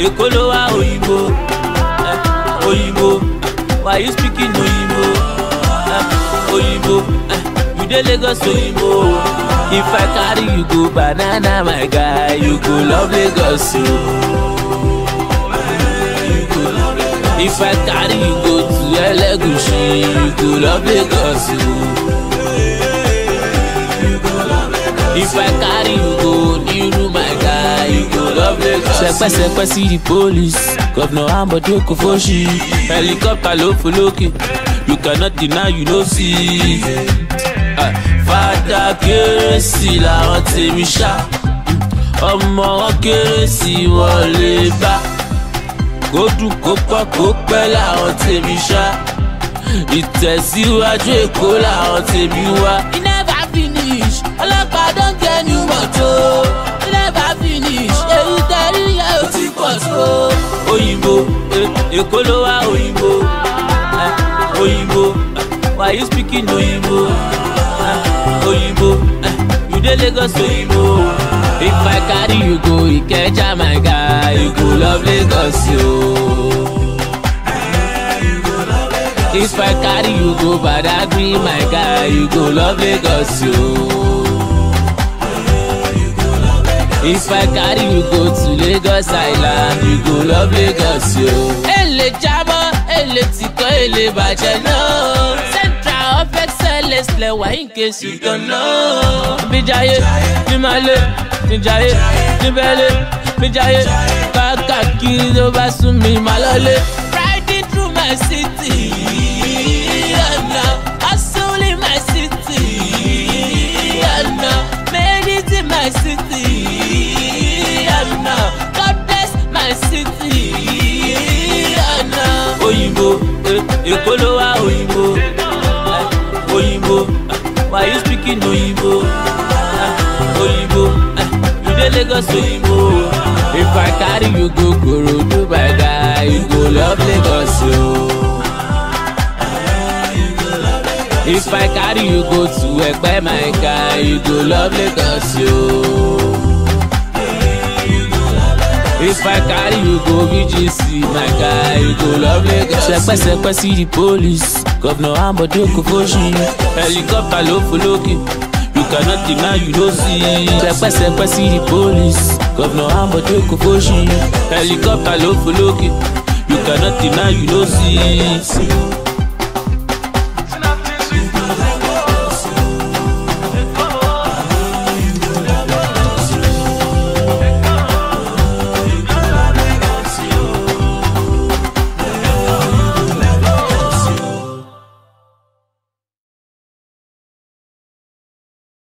Ekolowa Oyinbo, Oyinbo. Why you speaking Oyinbo, Oyinbo? You dey Lagos Oyinbo. If I carry you go banana, my guy, you go love Lagos yo. If I carry you go to Elegushi, you go love Lagos yo. If I carry you go Niru, my guy, you go love Lagos. Sepe see the police, Governor Ambode Kofoshi, helicopter low for Loki. You cannot deny, you no see. Fada Kérésì làwọn tèmi ṣá, ọmọ wọn Kérésì wọlé bá. Kó dùn kó pọ̀ kó pẹ́ làwọn tèmi ṣá, ìtẹ̀síwájú Èkó làwọn tèmi wá. You never finish, ọlọ́pàá don get new motor. You never finish, èyí tẹ̀rí yẹn ò ti pọ̀ tó. Oyinbo, Ekolowa Oyinbo, Oyinbo. Why you speaking Oyinbo, Oyinbo? You dey Lagos Oyinbo. If I carry you go Ikeja, my guy, you go love Lagos yo. If I carry you go Badagry, my guy, you go love Lagos yo. If I carry you go to Lagos Island, you go love Lagos yo. Ele jabo, ele tiko, ele bàjẹ́ náà. Central of excellence lẹ́wà in case you don't know. Bijaye, Bimale, Bijaye, Bibele, Bijaye, káàkiri ló bá sún mi máa lọlé. Riding through my city, and now hustle in my city, and now made it in my city, and now God bless my city, and now. Oyinbo, Ekolowa Oyinbo, Oyinbo. Why you speaking Oyinbo, Oyinbo? You dey Lagos Oyinbo. If I carry you go Korodu, my guy, you go love Lagos yo. If I carry you go to Ekpe, my guy, you go love Lagos yo. If I carry you go VGC, my guy, you go love Lagos. Sepe see the police, Governor Ambode Kofoshi, helicopter low for Loki. You cannot deny, you no see. Sepe see the police, Governor Ambode Kofoshi, helicopter low for Loki. You cannot deny, you no see.